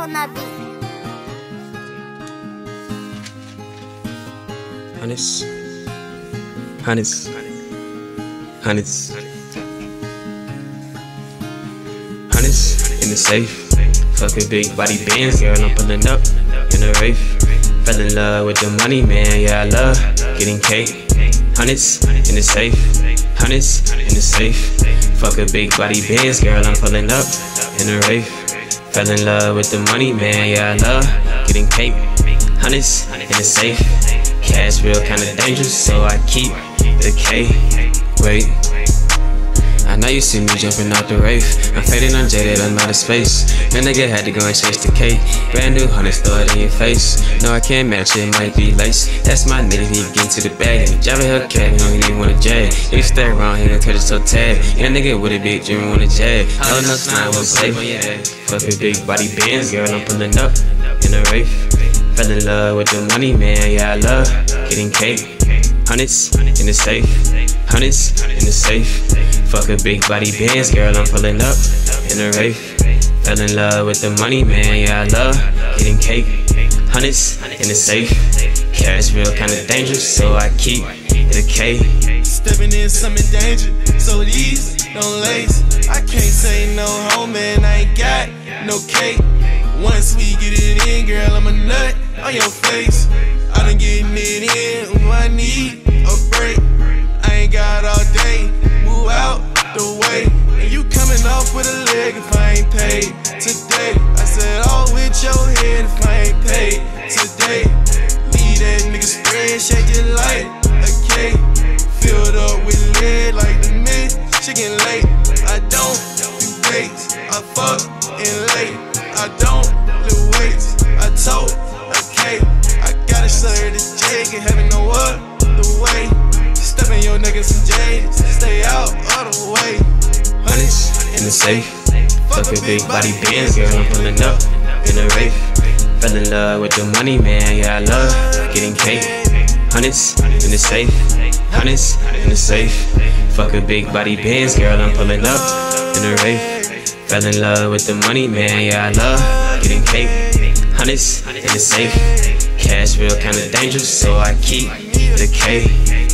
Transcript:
on that beat. Hunnits, hunnits, hunnits, hunnits in the safe. Fuck a big body bands, girl, I'm pulling up in a Wraith. Fell in love with the money, man, yeah, I love getting cake. Hunnits in the safe, hunnits in the safe. Fuck a big body bands, girl, I'm pulling up in a Wraith. Fell in love with the money, man, yeah, I love getting cake. Hunnits in the safe. Cash real kinda dangerous, so I keep the K. Wait, I know you see me jumping out the Wraith. I'm fading, I'm jaded, I'm out of space. Man, nigga had to go and chase the K. Brand new hunnits, throw it in your face. No, I can't match it, might be lace. That's my nigga, he get to the bag. Drive a Hellcat, you know he didn't wanna jag. If you stay around, he gon' catch us so tag. Yeah, nigga with a big dream on the jag. No, no, slime was safe on your ass. Fuck a big body bands, girl, I'm pulling up in a Wraith. Fell in love with the money, man, yeah, I love getting cake. Hunnits in the safe, hunnits in the safe. Fuck a big body bands, girl, I'm pulling up in a Wraith. Fell in love with the money, man, yeah, I love getting cake. Hunnits in the safe. Cash real kinda dangerous, so I keep the K. Stepping in some in danger, so these don't lace. I can't say no home, man, I ain't got no cake. Once we get it in, girl, I'm a nut on your face. I done getting it in, ooh, I need a break. I ain't got all day, move out the way. And you coming off with a leg if I ain't paid today. I said, all with your head if I ain't paid today. Leave that nigga spread, shake it like a cake. Filled up with lead like the mid, chicken late. I don't do dates, I fuck in late. I don't lift weights, I told okay. I gotta show her this Jake and having no other way. Step in your niggas some J's, stay out all the way. Hunnits in the safe. Fuck a big body bands, girl, I'm pulling up in a Wraith. Fell in love with the money, man, yeah, I love getting cake. Hunnits in the safe, hunnits in the safe. Fuck a big body bands, girl, I'm pulling up in a Wraith. Fell in love with the money, man, yeah, I love getting cake. Hunnits in the safe. Cash real kinda dangerous, so I keep the K.